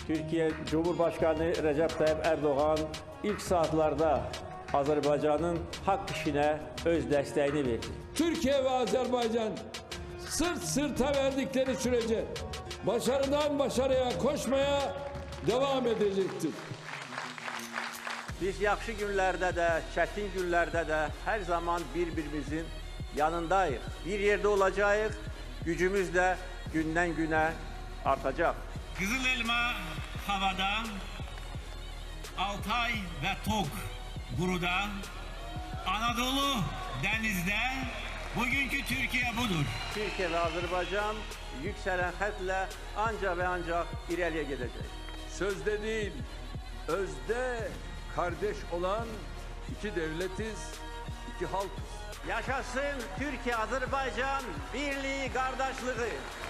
Türkiye Cumhurbaşkanı Recep Tayyip Erdoğan ilk saatlarda Azerbaycan'ın hak işine öz desteğini verdi. Türkiye ve Azerbaycan sırt sırta verdikleri sürece başarıdan başarıya koşmaya devam edecektir. Biz yaxşı günlerde de, çetin günlerde de her zaman birbirimizin yanındayız. Bir yerde olacağız, gücümüz de günden güne artacak. Kızıl elma havada, Altay ve Tok guruda, Anadolu denizde, bugünkü Türkiye budur. Türkiye ve Azerbaycan yükselen xətlə ancak ve ancak ileriye gidecek. Sözde değil, özde kardeş olan iki devletiz, iki halkız. Yaşasın Türkiye-Azerbaycan birliği, kardeşliği.